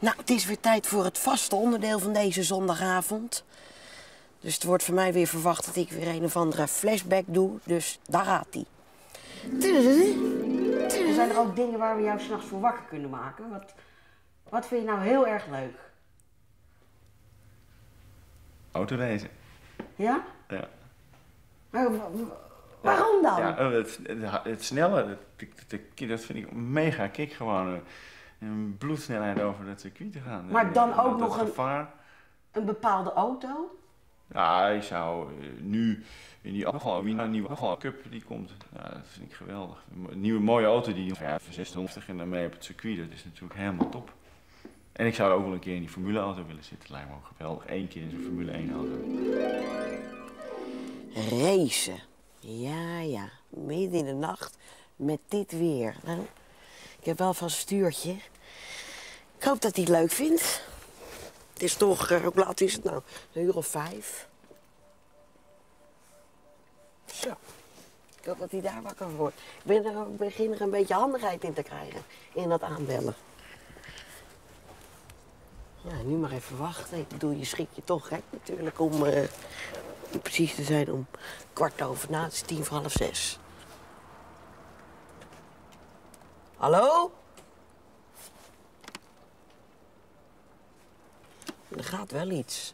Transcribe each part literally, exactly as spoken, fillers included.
Nou, het is weer tijd voor het vaste onderdeel van deze zondagavond. Dus het wordt van mij weer verwacht dat ik weer een of andere flashback doe. Dus daar gaat hij. Er zijn er ook dingen waar we jou s'nachts voor wakker kunnen maken. Wat, wat vind je nou heel erg leuk? Autoreizen. Ja? Ja. Maar waarom dan? Ja, het, het, het snelle, dat, dat vind ik mega kick gewoon. Een bloedsnelheid over dat circuit te gaan. Maar dan ook dat, nog dat een, gevaar. een bepaalde auto? Ja, je zou nu in die afval, een nieuwe afval cup die komt. Ja, dat vind ik geweldig. Een nieuwe mooie auto die ja, voor zeshonderd en dan mee op het circuit, dat is natuurlijk helemaal top. En ik zou ook wel een keer in die Formule auto willen zitten. Dat lijkt me ook geweldig. Eén keer in zo'n Formule één auto. Racen. Ja, ja. Midden in de nacht met dit weer. Nou, ik heb wel van een stuurtje. Ik hoop dat hij het leuk vindt. Het is toch, uh, hoe laat is het nou? Een uur of vijf. Zo. Ik hoop dat hij daar wakker wordt. Ik ben er, ik begin er een beetje handigheid in te krijgen. In dat aanbellen. Ja, nu maar even wachten. Ik bedoel, je schrik je toch gek natuurlijk om, uh, om precies te zijn om kwart over na. Het is tien voor half zes. Hallo? Er gaat wel iets.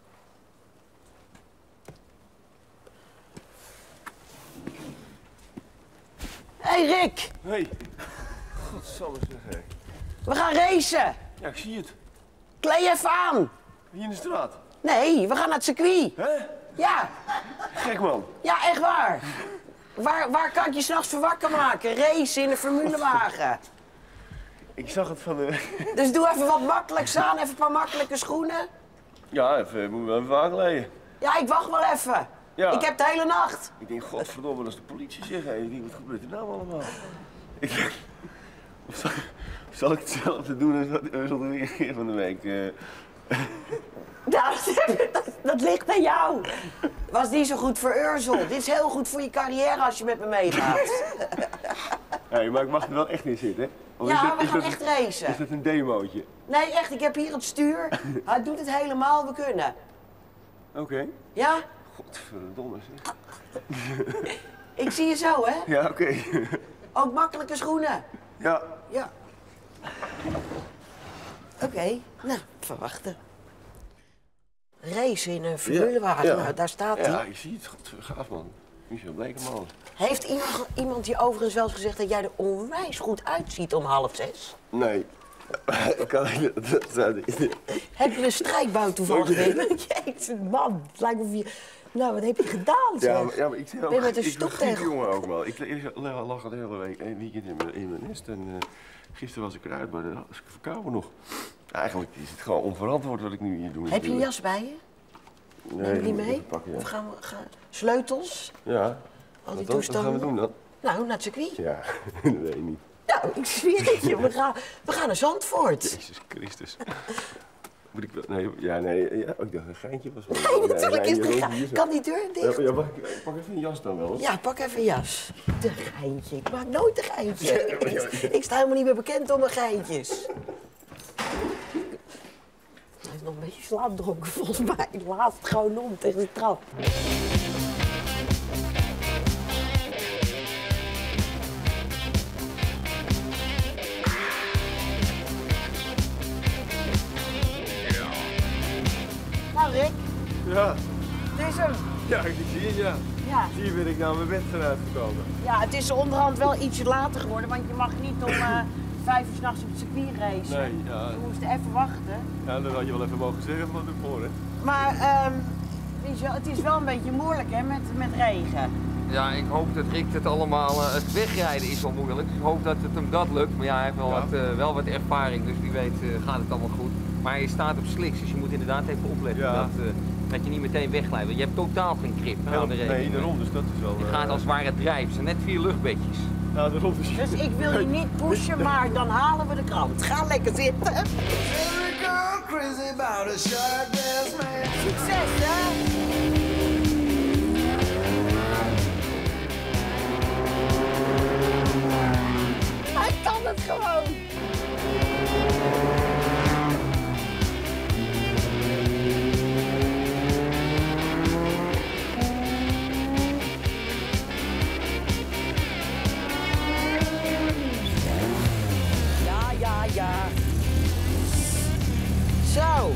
Hé, hey Rick! Hé, hey. Godsamme zeg hé. We gaan racen! Ja, ik zie het. Kleed even aan! Hier in de straat. Nee, we gaan naar het circuit. Hè? Ja. Gek man. Ja, echt waar. Waar, waar kan ik je s'nachts voor wakker maken? Racen in een formulewagen. Ik zag het van de... Dus doe even wat makkelijks aan, even een paar makkelijke schoenen. Ja, even, moet wel even aankleden. Ja, ik wacht wel even. Ja. Ik heb de hele nacht. Ik denk, godverdomme, dat is de politie zeg. Hé. Ik denk, wat gebeurt er nou allemaal? Ik denk, of zal, of zal ik hetzelfde doen als wat Ursel de keer van de week? Uh... Nou, dat, dat ligt aan jou. Was niet zo goed voor Ursel. Dit is heel goed voor je carrière als je met me meegaat. Hey, maar ik mag er wel echt in zitten, hè? Of Ja, dat, we gaan dat, echt racen. Is dat een demootje? Nee, echt, ik heb hier het stuur. Hij doet het helemaal, we kunnen. Oké. Okay. Ja? Godverdomme zeg. Ik zie je zo, hè? Ja, oké. Okay. Ook makkelijke schoenen. Ja. Ja. Oké, okay. Nou, verwachten. Race in een formulewagen, ja. Nou, daar staat hij. Ja, ik zie het. God, gaaf man. Michel Blekeman. Heeft iemand, iemand je overigens wel eens gezegd dat jij er onwijs goed uitziet om half zes? Nee. Ik kan niet. Heb je een strijkbout toevallig mee? Jezus, man. Het lijkt me of je... Nou, wat heb je gedaan, zeg? Ja, maar, ja, maar ik zeg ook... Ben met een ik stoep ben tegen... jongen ook wel. Ik, ik lag de hele week, een weekend in mijn, in mijn nest en uh, gisteren was ik eruit, maar dan was ik verkouden nog. Eigenlijk is het gewoon onverantwoord wat ik nu hier doe. Heb je een jas bij je? Nee, neem je die mee? Pakken, ja. Of gaan we... Gaan... Sleutels? Ja. Al die wat, wat gaan we doen dan? Nou, naar het circuit. Ja, nee, niet. Nou, ik zweer het je. We gaan, we gaan naar Zandvoort. Jezus Christus. Moet ik wel... Nee, ja, nee. Ja, ik dacht een geintje was wel... Nee, natuurlijk ja, is het een geintje. Kan die deur dicht? Ja, ja, mag ik, pak even een jas dan wel, hoor. Ja, pak even een jas. De geintje. Ik maak nooit een geintje. Ja, ja, ja. Ik sta helemaal niet meer bekend om mijn geintjes. Hij is nog een beetje slaapdronken volgens mij. Laat het gewoon om tegen de trap. Nou, Rick. Ja. Het is hem. Ja, ik zie het, ja. Ja. Hier ben ik naar mijn bed gaan uitgekomen. Ja, het is onderhand wel ietsje later geworden, want je mag niet om uh, vijf uur 's nachts op het circuit racen. Nee, ja. We moesten even wachten. Ja, dan had je wel even mogen zeggen van tevoren. Maar um, weet je wel, het is wel een beetje moeilijk hè, met, met regen. Ja, ik hoop dat Rick het allemaal... Uh, het wegrijden is wel moeilijk. Ik hoop dat het hem dat lukt. Maar ja, hij heeft wel, ja. wat, uh, wel wat ervaring, dus wie weet uh, gaat het allemaal goed. Maar je staat op sliks, dus je moet inderdaad even opletten ja. dat, uh, dat je niet meteen wegglijdt. Want je hebt totaal geen grip hè, aan de regen. Nee, daarom, dus dat is wel... Je gaat als het ware drijven. Het zijn net vier luchtbedjes. Ja, daarom is... Dus ik wil je niet pushen, maar dan halen we de krant. Ga lekker zitten. Succes, hè? Hij kan het gewoon. Zo.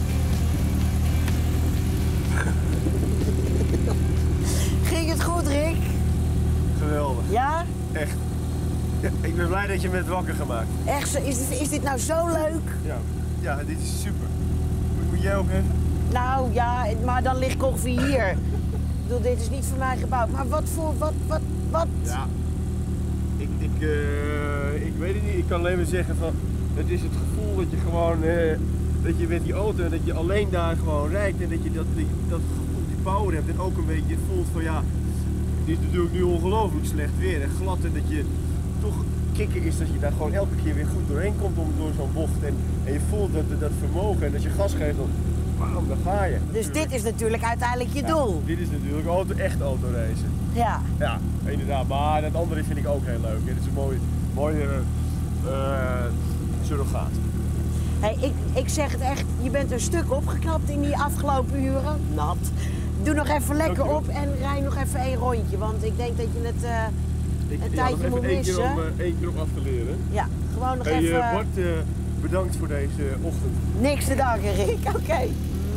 Ging het goed, Rick? Geweldig. Ja? Echt. Ja, ik ben blij dat je me hebt wakker gemaakt. Echt? Zo- Is dit, is dit nou zo leuk? Ja, ja dit is super. Moet, moet jij ook hebben? Nou ja, maar dan ligt koffie hier. Ik bedoel, dit is niet voor mij gebouwd. Maar wat voor, wat, wat, wat? Ja. Ik, ik, uh, ik weet het niet. Ik kan alleen maar zeggen van, het is het gevoel dat je gewoon, uh, dat je met die auto, dat je alleen daar gewoon rijdt en dat je dat, dat, dat gevoel, die power hebt en ook een beetje voelt van ja, het is natuurlijk nu ongelooflijk slecht weer en glad en dat je toch kicken is dat je daar gewoon elke keer weer goed doorheen komt om door zo'n bocht en, en je voelt dat, dat vermogen en als je gas geeft dan, bam, dan ga je. Dus dit is natuurlijk uiteindelijk je Ja, doel. dit is natuurlijk auto, echt autoracen. Ja. Ja, inderdaad. Maar dat andere vind ik ook heel leuk. Het is een mooi, mooie uh, surrogaat. Hey, ik, ik zeg het echt, je bent een stuk opgeknapt in die afgelopen uren. Nat. Doe nog even lekker Dankjewel. op en rij nog even één rondje. Want ik denk dat je het uh, Ik, een ja, tijdje nog moet even één keer, missen. om, uh, één keer om af te leren. Ja, gewoon nog Hey, even... uh, Bart, uh, bedankt voor deze ochtend. Niks te danken, Rick. Oké. Okay.